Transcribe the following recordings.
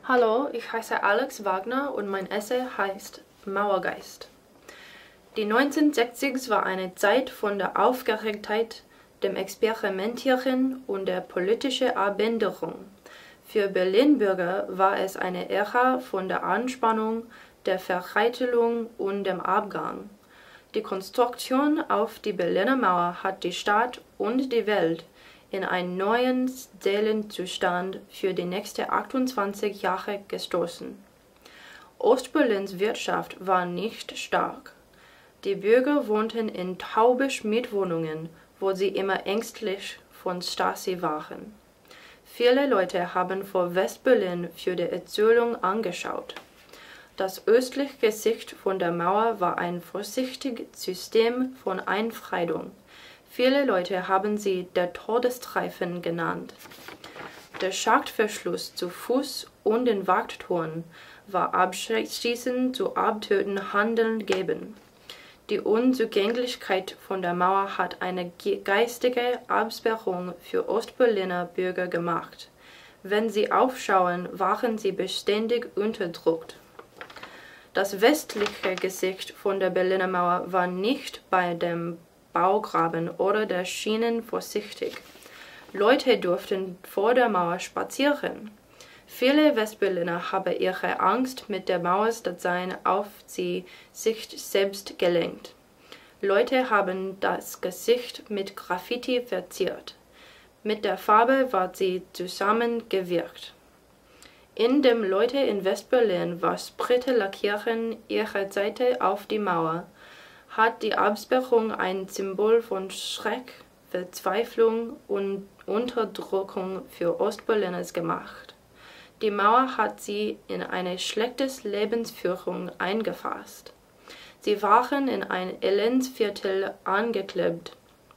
Hallo, ich heiße Alex Wagner und mein Essay heißt Mauergeist. Die 1960s war eine Zeit von der Aufgeregtheit, dem Experimentieren und der politischen Abänderung. Für Berlin-Bürger war es eine Ära von der Anspannung, der Vereitelung und dem Abgang. Die Konstruktion auf die Berliner Mauer hat die Stadt und die Welt in einen neuen Seelenzustand für die nächsten 28 Jahre gestoßen. Ostberlins Wirtschaft war nicht stark. Die Bürger wohnten in Taubeschmiedwohnungen, wo sie immer ängstlich von Stasi waren. Viele Leute haben vor Westberlin für die Erzählung angeschaut. Das östliche Gesicht von der Mauer war ein vorsichtiges System von Einfriedung. Viele Leute haben sie der Todesstreifen genannt. Der Schachtverschluss zu Fuß und den Wagtoren war abschließend zu Abtöten Handeln geben. Die Unzugänglichkeit von der Mauer hat eine geistige Absperrung für Ostberliner Bürger gemacht. Wenn sie aufschauen, waren sie beständig unterdrückt. Das westliche Gesicht von der Berliner Mauer war nicht bei dem Baugraben oder der Schienen vorsichtig. Leute durften vor der Mauer spazieren. Viele Westberliner haben ihre Angst mit der Mauerdasein auf sich selbst gelenkt. Leute haben das Gesicht mit Graffiti verziert. Mit der Farbe war sie zusammengewirkt. Indem Leute in Westberlin was Spritte lackieren ihre Seite auf die Mauer, hat die Absperrung ein Symbol von Schreck, Verzweiflung und Unterdrückung für Ostberliners gemacht. Die Mauer hat sie in eine schlechte Lebensführung eingefasst. Sie waren in ein Elendsviertel angeklebt,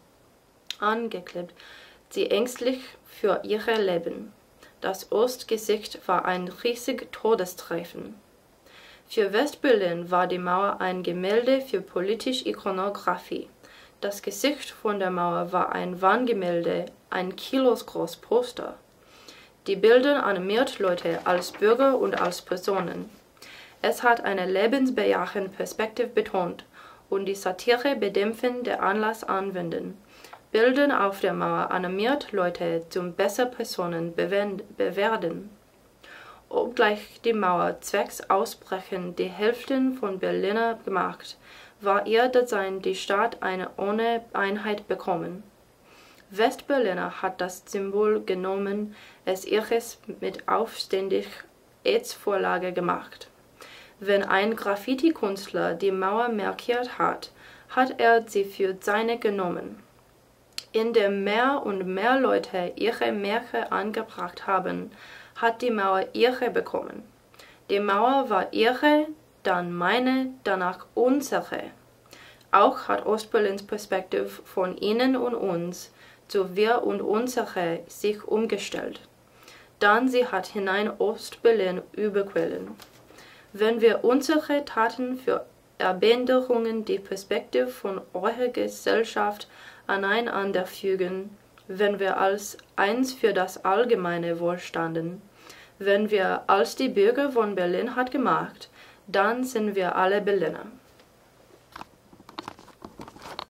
sie ängstlich für ihr Leben. Das Ostgesicht war ein riesiger Todesstreifen. Für Westberlin war die Mauer ein Gemälde für politische Ikonographie. Das Gesicht von der Mauer war ein Wandgemälde, ein kilosgroßes Poster. Die Bilder animiert Leute als Bürger und als Personen. Es hat eine lebensbejahende Perspektive betont und die Satire bedämpfen der Anlass anwenden. Bilder auf der Mauer animiert Leute zum besseren Personen bewerten. Obgleich die Mauer zwecks Ausbrechen die Hälfte von Berliner gemacht, war ihr Dasein die Stadt eine ohne Einheit bekommen. Westberliner hat das Symbol genommen, es ihres mit aufständig als Vorlage gemacht. Wenn ein Graffiti-Künstler die Mauer markiert hat, hat er sie für seine genommen. Indem mehr und mehr Leute ihre Märchen angebracht haben, hat die Mauer ihre bekommen. Die Mauer war ihre, dann meine, danach unsere. Auch hat Ostberlins Perspektive von ihnen und uns zu wir und unsere sich umgestellt. Dann sie hat hinein Ostberlin überquellen. Wenn wir unsere Taten für Abänderungen die Perspektive von eurer Gesellschaft aneinander fügen, wenn wir als eins für das allgemeine Wohl standen, wenn wir als die Bürger von Berlin hat gemacht, dann sind wir alle Berliner.